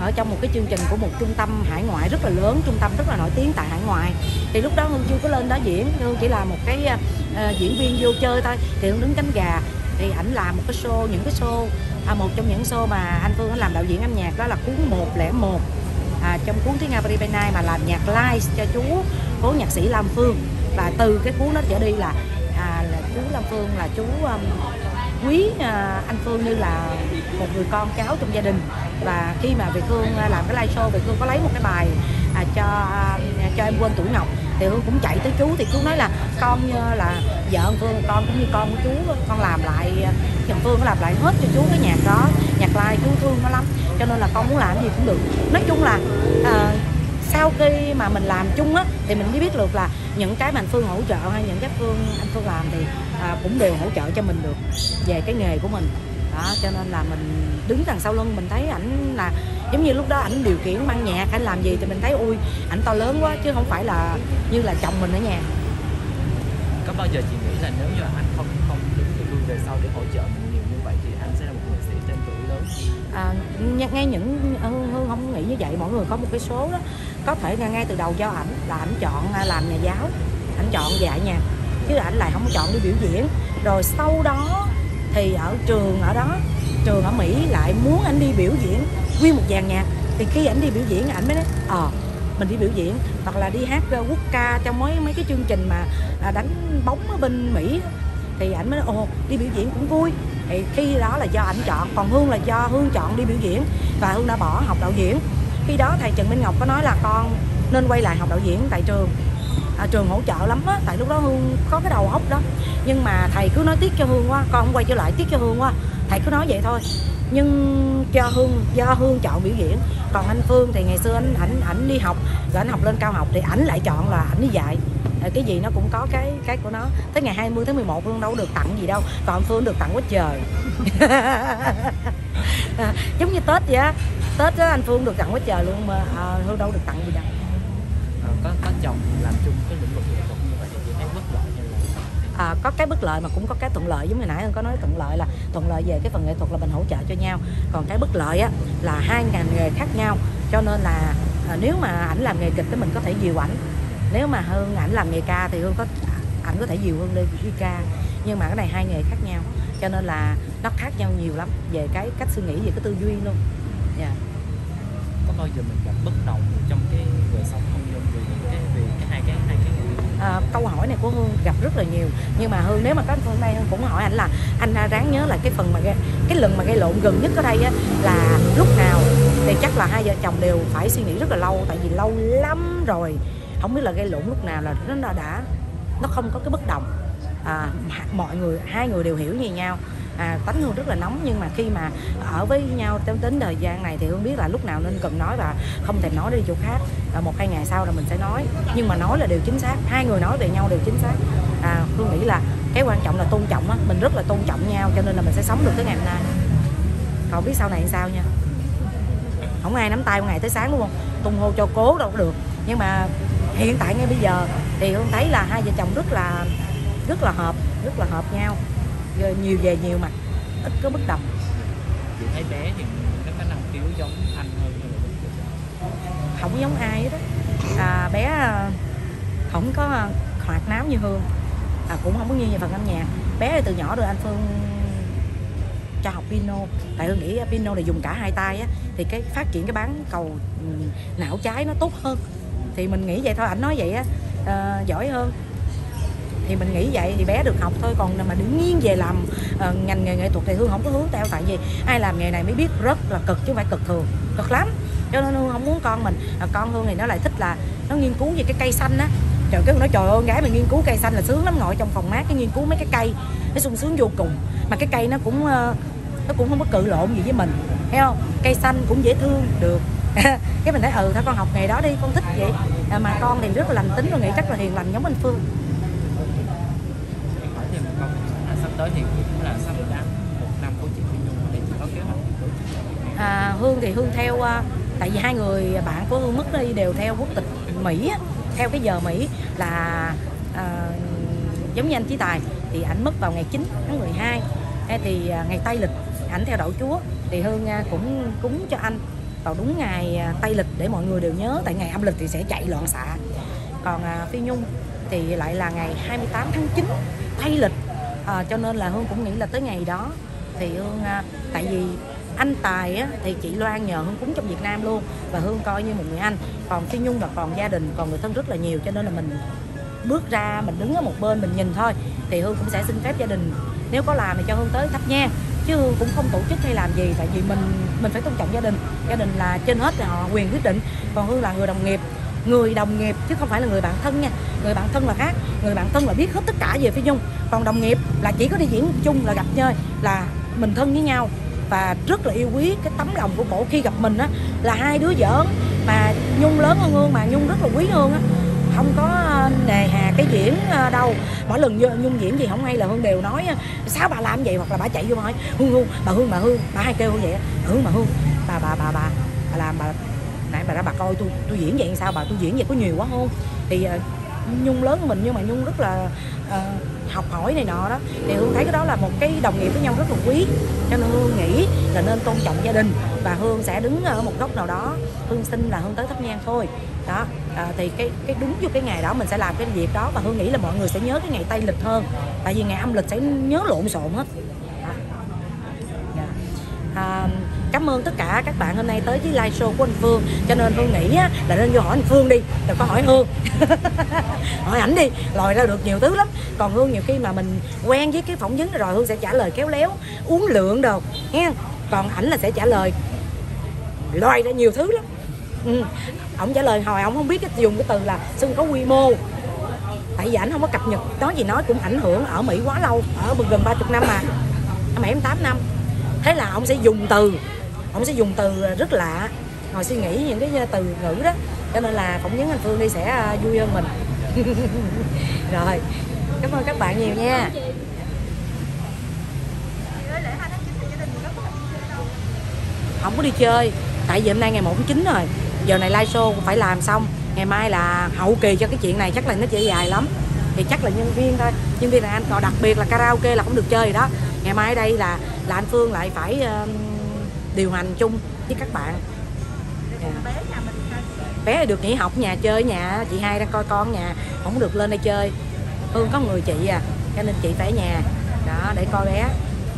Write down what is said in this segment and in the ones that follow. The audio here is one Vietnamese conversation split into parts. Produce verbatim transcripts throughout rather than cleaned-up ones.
ở trong một cái chương trình của một trung tâm hải ngoại rất là lớn, trung tâm rất là nổi tiếng tại hải ngoại. Thì lúc đó Hương chưa có lên đó diễn, Hương chỉ là một cái uh, diễn viên vô chơi thôi. Thì Hương đứng cánh gà, thì ảnh làm một cái show, những cái show à, một trong những show mà anh Phương làm đạo diễn âm nhạc đó là cuốn một không một, à, trong cuốn Tiếng Nga Paris by Night mà làm nhạc live cho chú cố nhạc sĩ Lam Phương. Và từ cái cuốn đó trở đi là, à, là chú Lam Phương là chú um, quý à, anh Phương như là một người con cháu trong gia đình. Và khi mà Việt Hương làm cái live show, Việt Hương có lấy một cái bài à, cho à, cho em quên tuổi Ngọc, thì Hương cũng chạy tới chú, thì chú nói là con như là vợ anh Phương, con cũng như con của chú, con làm lại, Trần Phương có làm lại hết cho chú cái nhạc đó, nhạc live, chú thương nó lắm, cho nên là con muốn làm gì cũng được. Nói chung là à, sau khi mà mình làm chung á thì mình mới biết được là những cái mà anh Phương hỗ trợ hay những cái Phương anh Phương làm thì à, cũng đều hỗ trợ cho mình được về cái nghề của mình đó. Cho nên là mình đứng đằng sau lưng mình thấy ảnh là giống như lúc đó ảnh điều khiển ban nhạc hay làm gì thì mình thấy ui ảnh to lớn quá, chứ không phải là như là chồng mình ở nhà. Có bao giờ chị nghĩ là nếu như anh không không đứng từ lui về sau để hỗ trợ mình nhiều như vậy thì anh sẽ là một nghệ sĩ tên tuổi lớn? À, ngay những Hương, Hương không nghĩ như vậy. Mọi người có một cái số đó có thể ngay từ đầu do ảnh là ảnh chọn làm nhà giáo, ảnh chọn dạy nhạc, chứ ảnh lại không chọn đi biểu diễn. Rồi sau đó thì ở trường ở đó trường ở Mỹ lại muốn anh đi biểu diễn nguyên một dàn nhạc, thì khi ảnh đi biểu diễn ảnh mới nói ờ à, mình đi biểu diễn hoặc là đi hát quốc ca trong mấy mấy cái chương trình mà đánh bóng ở bên Mỹ, thì ảnh mới nói ồ đi biểu diễn cũng vui. Thì khi đó là do ảnh chọn, còn Hương là do Hương chọn đi biểu diễn và Hương đã bỏ học đạo diễn. Khi đó thầy Trần Minh Ngọc có nói là con nên quay lại học đạo diễn tại trường, à, trường hỗ trợ lắm á, tại lúc đó Hương có cái đầu óc đó, nhưng mà thầy cứ nói tiếc cho Hương quá, con không quay trở lại tiếc cho Hương quá, thầy cứ nói vậy thôi. Nhưng cho Hương do Hương chọn biểu diễn, còn anh Phương thì ngày xưa anh ảnh ảnh đi học rồi anh học lên cao học thì ảnh lại chọn là ảnh đi dạy. Cái gì nó cũng có cái cái của nó. Tới ngày hai mươi tháng mười một Hương đâu được tặng gì đâu, còn Phương được tặng quá trời. À, giống như Tết vậy á, Tết đó anh Phương được tặng quá trời luôn mà à, Hương đâu được tặng gì đâu. À, có có chồng làm chung cái lĩnh vực nghệ thuật như vậy thì chị thấy bất lợi hay là? À, có cái bất lợi mà cũng có cái thuận lợi. Giống như nãy Hương có nói, thuận lợi là thuận lợi về cái phần nghệ thuật là mình hỗ trợ cho nhau, còn cái bất lợi á là hai ngành nghề khác nhau, cho nên là à, nếu mà ảnh làm nghề kịch thì mình có thể dìu ảnh, nếu mà Hương ảnh làm nghề ca thì Hương có ảnh có thể dìu Hương đi đi ca, nhưng mà cái này hai nghề khác nhau cho nên là nó khác nhau nhiều lắm về cái cách suy nghĩ, về cái tư duy luôn. Yeah. Có bao giờ mình gặp bất đồng trong cái đời sống hôn nhân vì cái vì cái hai cái hai cái à, câu hỏi này của Hương gặp rất là nhiều, nhưng mà Hương nếu mà có hôm nay Hương cũng hỏi anh là anh ráng nhớ lại cái phần mà cái, cái lần mà gây lộn gần nhất ở đây á là lúc nào, thì chắc là hai vợ chồng đều phải suy nghĩ rất là lâu, tại vì lâu lắm rồi không biết là gây lộn lúc nào là nó đã, đã nó không có cái bất đồng. À, mọi người hai người đều hiểu như nhau. À, tánh Hương rất là nóng, nhưng mà khi mà ở với nhau đến, đến thời gian này thì Hương biết là lúc nào nên cần nói và không thể nói đi chỗ khác. À, một hai ngày sau là mình sẽ nói, nhưng mà nói là đều chính xác, hai người nói về nhau đều chính xác. À, Hương nghĩ là cái quan trọng là tôn trọng á, mình rất là tôn trọng nhau cho nên là mình sẽ sống được tới ngày hôm nay. Còn biết sau này sao nha, không ai nắm tay một ngày tới sáng đúng không, tung hô cho cố đâu có được. Nhưng mà hiện tại ngay bây giờ thì Hương thấy là hai vợ chồng rất là rất là hợp, rất là hợp nhau, nhiều về nhiều mặt, ít có bất đồng. Chị thấy bé thì nó có năng khiếu giống anh hơn hay là không giống ai hết đó. À, bé không có hoạt náo như Hương, à, cũng không có như phần âm nhạc. Bé từ nhỏ rồi anh Phương cho học piano, tại Hương nghĩ piano là dùng cả hai tay á, thì cái phát triển cái bán cầu não trái nó tốt hơn, thì mình nghĩ vậy thôi. Ảnh nói vậy á, à, giỏi hơn thì mình nghĩ vậy thì bé được học thôi. Còn mà đứng nghiêng về làm uh, ngành nghề nghệ thuật thì Hương không có hướng theo, tại vì ai làm nghề này mới biết rất là cực chứ không phải cực thường, cực lắm. Cho nên Hương không muốn con mình, à, con Hương thì nó lại thích là nó nghiên cứu về cái cây xanh á. Trời, cái nói trời ơi, con gái mình nghiên cứu cây xanh là sướng lắm, ngồi trong phòng mát cái nghiên cứu mấy cái cây nó sung sướng vô cùng. Mà cái cây nó cũng uh, nó cũng không có cự lộn gì với mình, thấy không? Cây xanh cũng dễ thương được. Cái mình thấy ừ thôi con học nghề đó đi, con thích vậy. À, mà con thì rất là lành tính, rồi nghĩ chắc là hiền lành giống anh Phương. Hỏi thêm một câu là sắp tới thì cũng là sắp đến một năm của chị Phi Nhung thì chị có kế hoạch tổ chức? À, Hương thì Hương theo uh, tại vì hai người bạn của Hương mất đi đều theo quốc tịch Mỹ á, theo cái giờ Mỹ là uh, giống như anh Chí Tài thì ảnh mất vào ngày chín tháng mười hai, thì uh, ngày Tây lịch ảnh theo đạo Chúa, thì Hương uh, cũng cúng cho anh vào đúng ngày à, Tây lịch để mọi người đều nhớ, tại ngày âm lịch thì sẽ chạy loạn xạ. Còn à, Phi Nhung thì lại là ngày hai mươi tám tháng chín Tây lịch, à, cho nên là Hương cũng nghĩ là tới ngày đó thì Hương à, tại vì anh Tài á, thì chị Loan nhờ Hương cúng trong Việt Nam luôn, và Hương coi như một người anh. Còn Phi Nhung là còn gia đình, còn người thân rất là nhiều, cho nên là mình bước ra mình đứng ở một bên mình nhìn thôi. Thì Hương cũng sẽ xin phép gia đình nếu có làm thì cho Hương tới thắp nhang, chứ Hương cũng không tổ chức hay làm gì, tại vì mình mình phải tôn trọng gia đình. Gia đình là trên hết, là họ quyền quyết định. Còn Hương là người đồng nghiệp, người đồng nghiệp chứ không phải là người bạn thân nha. Người bạn thân là khác, người bạn thân là biết hết tất cả về Phi Nhung. Còn đồng nghiệp là chỉ có đi diễn chung là gặp chơi là mình thân với nhau, và rất là yêu quý cái tấm lòng của cổ. Khi gặp mình á là hai đứa giỡn, mà Nhung lớn hơn Hương mà Nhung rất là quý Hương á, không có nề hà cái diễn đâu. Mỗi lần Nhung diễn gì không hay là Hương đều nói sao bà làm vậy, hoặc là bà chạy vô hỏi Hương Hương bà Hương bà Hương bà hay kêu Hương vậy. Ừ mà Hương bà bà bà bà bà làm bà nãy bà ra bà coi tôi tôi diễn vậy sao bà, tôi diễn vậy có nhiều quá không. Thì uh, Nhung lớn hơn mình nhưng mà Nhung rất là uh, học hỏi này nọ đó, thì Hương thấy cái đó là một cái đồng nghiệp với nhau rất là quý, cho nên Hương nghĩ là nên tôn trọng gia đình, và Hương sẽ đứng ở một góc nào đó Hương xin là Hương tới thắp nhang thôi đó. À, thì cái cái đúng vô cái ngày đó mình sẽ làm cái việc đó, và Hương nghĩ là mọi người sẽ nhớ cái ngày Tây lịch hơn, tại vì ngày âm lịch sẽ nhớ lộn xộn hết. À, cảm ơn tất cả các bạn hôm nay tới với live show của anh Phương, cho nên Hương nghĩ á, là nên vô hỏi anh Phương đi, đừng có hỏi Hương. Hỏi ảnh đi, lòi ra được nhiều thứ lắm. Còn Hương nhiều khi mà mình quen với cái phỏng vấn rồi Hương sẽ trả lời khéo léo, uống lượng đồ nghe. Còn ảnh là sẽ trả lời lòi ra nhiều thứ lắm. Ừ. Ông trả lời hồi ông không biết cái dùng cái từ là sân có quy mô, tại vì ảnh không có cập nhật, nói gì nói cũng ảnh hưởng ở Mỹ quá lâu, ở gần ba mươi năm mà, ở Mỹ tám năm. Thế là ông sẽ dùng từ, ông sẽ dùng từ rất lạ, ngồi suy nghĩ những cái từ ngữ đó, cho nên là phỏng vấn anh Phương đi sẽ vui hơn mình. Rồi, cảm ơn các bạn nhiều nha. Không có đi chơi, tại vì hôm nay ngày một tháng chín rồi, giờ này live show cũng phải làm xong, ngày mai là hậu kỳ cho cái chuyện này, chắc là nó chỉ dài lắm, thì chắc là nhân viên thôi, nhân viên là anh, còn đặc biệt là karaoke là không được chơi rồi đó. Ngày mai ở đây là là anh Phương lại phải uh, điều hành chung với các bạn. Yeah. Bé được nghỉ học nhà chơi ở nhà, chị hai đang coi con nhà, không được lên đây chơi. Hương có người chị à, cho nên chị phải ở nhà đó để coi bé.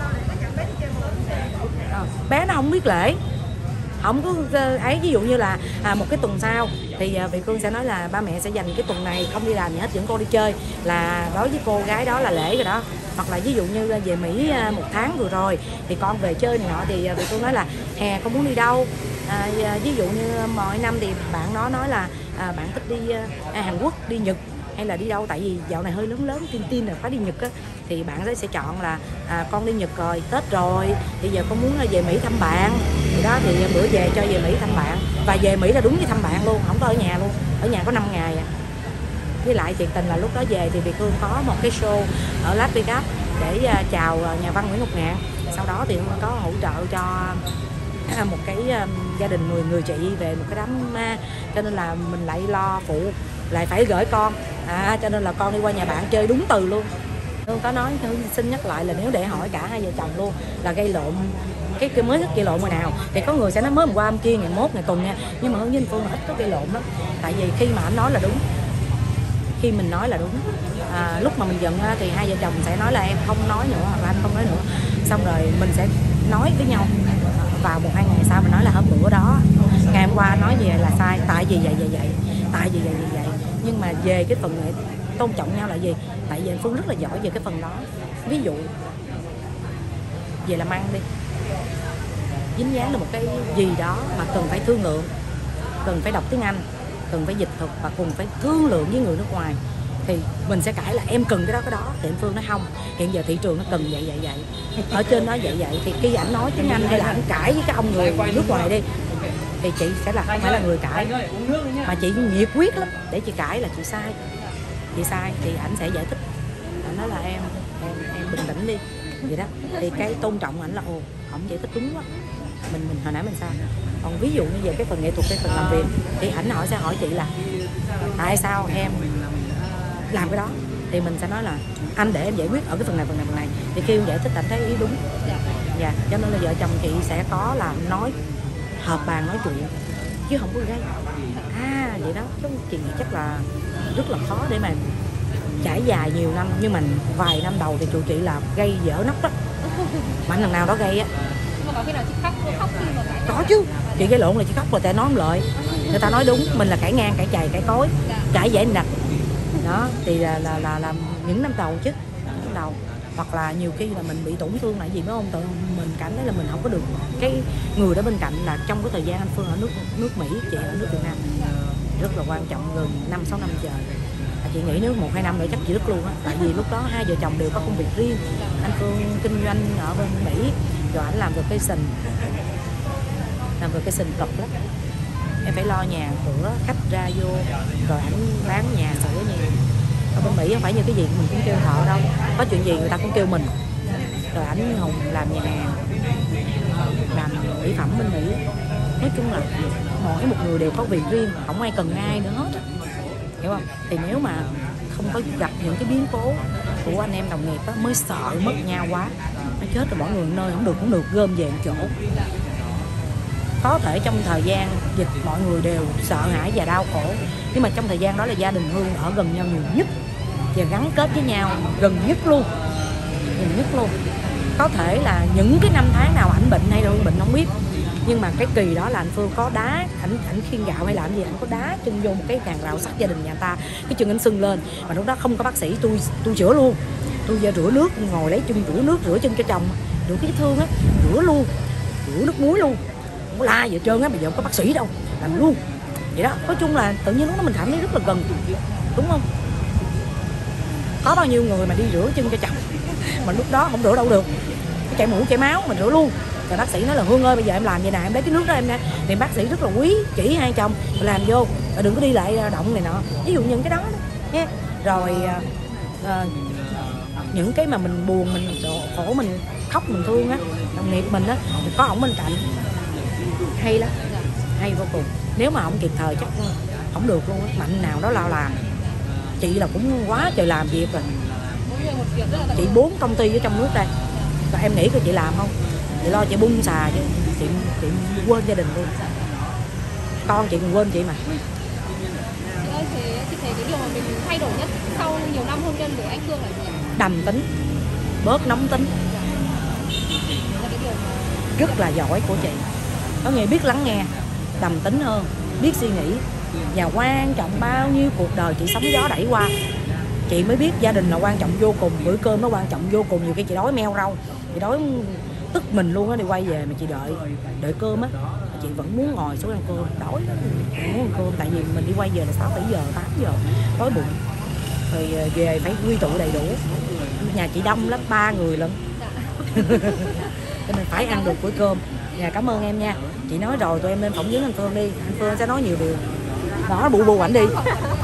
À, bé nó không biết lễ, không có ấy, ví dụ như là à, một cái tuần sau thì à, Việt Phương sẽ nói là ba mẹ sẽ dành cái tuần này không đi làm gì hết, dẫn cô đi chơi, là đối với cô gái đó là lễ rồi đó. Hoặc là ví dụ như về Mỹ à, một tháng vừa rồi thì con về chơi này nọ, thì à, Việt Phương nói là hè con muốn đi đâu. À, ví dụ như mọi năm thì bạn nó nói là à, bạn thích đi à, Hàn Quốc, đi Nhật hay là đi đâu, tại vì dạo này hơi lớn lớn tin tin là phải đi Nhật á, thì bạn ấy sẽ chọn là à, con đi Nhật rồi, Tết rồi, bây giờ con muốn về Mỹ thăm bạn, thì đó thì bữa về cho về Mỹ thăm bạn, và về Mỹ là đúng như thăm bạn luôn, không có ở nhà luôn, ở nhà có năm ngày à. Với lại thiệt tình là lúc đó về thì Việt Hương có một cái show ở Las Vegas để uh, chào nhà văn Nguyễn Ngọc Ngạn, sau đó thì Hương có hỗ trợ cho uh, một cái um, gia đình người người chị về một cái đám ma, cho nên là mình lại lo phụ, lại phải gửi con, à, cho nên là con đi qua nhà bạn chơi đúng từ luôn. Hương có nói, Hương xin nhắc lại là nếu để hỏi cả hai vợ chồng luôn là gây lộn, cái, cái mới thích gây lộn ngày nào thì có người sẽ nói mới hôm qua hôm kia ngày mốt ngày tuần nha, nhưng mà Hương với anh Phương là ít có gây lộn lắm, tại vì khi mà anh nói là đúng, khi mình nói là đúng. À, lúc mà mình giận thì hai vợ chồng sẽ nói là em không nói nữa, hoặc là anh không nói nữa, xong rồi mình sẽ nói với nhau, vào một hai ngày sau mình nói là hôm bữa đó ngày hôm qua nói gì là sai, tại vì vậy vậy vậy tại vì vậy vậy vậy nhưng mà về cái phần này tôn trọng nhau là gì, tại vì anh Phương rất là giỏi về cái phần đó. Ví dụ về làm ăn đi, dính dáng là một cái gì đó mà cần phải thương lượng, cần phải đọc tiếng Anh, cần phải dịch thuật và cùng phải thương lượng với người nước ngoài, thì mình sẽ cãi là em cần cái đó cái đó, thì anh Phương nói không, hiện giờ thị trường nó cần vậy vậy vậy, ở trên nó vậy vậy, thì khi ảnh nói tiếng Anh hay là ảnh cãi với cái ông người nước ngoài đi, thì chị sẽ là không phải là người cãi, mà chị nhiệt quyết lắm để chị cãi là chị sai, chị sai thì ảnh sẽ giải thích, ảnh nói là em em em bình tĩnh đi vậy đó, thì cái tôn trọng ảnh là ồ ổng giải thích đúng quá, mình mình hồi nãy mình sai. Còn ví dụ như về cái phần nghệ thuật, cái phần làm việc thì ảnh hỏi sẽ hỏi chị là tại sao em làm cái đó, thì mình sẽ nói là anh để em giải quyết ở cái phần này phần này phần này, thì khi em giải thích anh thấy ý đúng. Dạ, cho nên là vợ chồng chị sẽ có là nói họp bàn nói chuyện chứ không có gây. À vậy đó, cái chuyện này chắc là rất là khó để mà trải dài nhiều năm, nhưng mà vài năm đầu thì tụi chị là gây dở nóc đó. Mạnh lần nào đó gây á. Nhưng mà có khi nào chị khóc khóc khi mà cãi? Có chứ, chị gây lộn là chị khóc là tại nói không lợi. Người ta nói đúng, mình là cãi ngang, cãi chày, cãi cối, cãi dễ nđặt. Đó, thì là, là là là những năm đầu chứ, năm đầu. Hoặc là nhiều khi là mình bị tổn thương là gì phải không? Tự mình cảm thấy là mình không có được cái người đó bên cạnh. Là trong cái thời gian anh Phương ở nước nước Mỹ, chị ở nước Việt Nam rất là quan trọng, gần năm sáu năm trời. Chị nghĩ nếu một hai năm nữa chắc chị đứt luôn á, tại vì lúc đó hai vợ chồng đều có công việc riêng. Anh Phương kinh doanh ở bên Mỹ, rồi anh làm vacation, làm vacation cực lắm. Em phải lo nhà cửa, khách ra vô, rồi anh bán nhà sửa nhà. Ở bên Mỹ không phải như cái gì mình cũng kêu họ đâu, có chuyện gì người ta cũng kêu mình. Rồi anh Hùng làm nhà hàng, làm mỹ phẩm bên Mỹ. Nói chung là mỗi một người đều có việc riêng, không ai cần ai nữa hết, hiểu không? Thì nếu mà không có gặp những cái biến cố của anh em đồng nghiệp á, mới sợ mất nhau quá. Nó chết rồi, mọi người nơi không được cũng được, gom về một chỗ. Có thể trong thời gian dịch mọi người đều sợ hãi và đau khổ, nhưng mà trong thời gian đó là gia đình Hương ở gần nhau nhiều nhất và gắn kết với nhau gần nhất luôn, gần nhất luôn. Có thể là những cái năm tháng nào ảnh bệnh hay là Hương bệnh không biết, nhưng mà cái kỳ đó là anh Phương có đá, ảnh ảnh khiêng gạo hay làm gì, ảnh có đá chân vô một cái hàng rào sắt gia đình nhà ta, cái chân ảnh sưng lên. Mà lúc đó không có bác sĩ, tôi tôi chữa luôn, tôi về rửa nước, ngồi lấy chân rửa nước, rửa chân cho chồng, rửa cái vết thương á, rửa luôn, rửa nước muối luôn, không có la gì hết trơn á. Bây giờ không có bác sĩ đâu, làm luôn vậy đó. Nói chung là tự nhiên lúc đó mình cảm thấy rất là gần, đúng không? Có bao nhiêu người mà đi rửa chân cho chồng mà lúc đó không rửa đâu được, chảy mũ chảy máu mình rửa luôn. Rồi bác sĩ nói là Hương ơi, bây giờ em làm vậy nè, em lấy cái nước đó em nè. Thì bác sĩ rất là quý, chỉ hai chồng làm vô, rồi đừng có đi lại động này nọ, ví dụ những cái đó nha. Rồi à, những cái mà mình buồn, mình khổ, mình khóc, mình thương á, đồng nghiệp mình á, có ổng bên cạnh, hay lắm, hay vô cùng. Nếu mà ổng kịp thời chắc không được luôn á, mạnh nào đó lao làm. Chị là cũng quá trời làm việc rồi, chị bốn công ty ở trong nước đây, và em nghĩ coi chị làm không? Chị lo chị bung xà chứ, chị, chị quên gia đình luôn, con chị còn quên chị mà. Chị ơi, thế chị thấy cái điều mà mình thay đổi nhất sau nhiều năm hôn nhân với anh Phương là gì ạ? Đầm tính, bớt nóng tính, Là cái điều mà... rất là giỏi của chị. Có nghĩa biết lắng nghe, đầm tính hơn, biết suy nghĩ, và quan trọng bao nhiêu cuộc đời chị sóng gió đẩy qua, chị mới biết gia đình là quan trọng vô cùng, bữa cơm nó quan trọng vô cùng. Nhiều khi chị đói meo rau, chị đói tức mình luôn á, đi quay về mà chị đợi đợi cơm á, chị vẫn muốn ngồi xuống ăn cơm, đói lắm, muốn ăn cơm. Tại vì mình đi quay về là sáu bảy giờ, tám giờ, đói bụng, rồi về phải quy tụ đầy đủ. Nhà chị đông lắm, ba người lận cho nên phải ăn được bữa cơm. Dạ, cảm ơn em nha. Chị nói rồi, tụi em lên phỏng vấn anh Phương đi, anh Phương sẽ nói nhiều điều. Đó, bụ bù ảnh đi.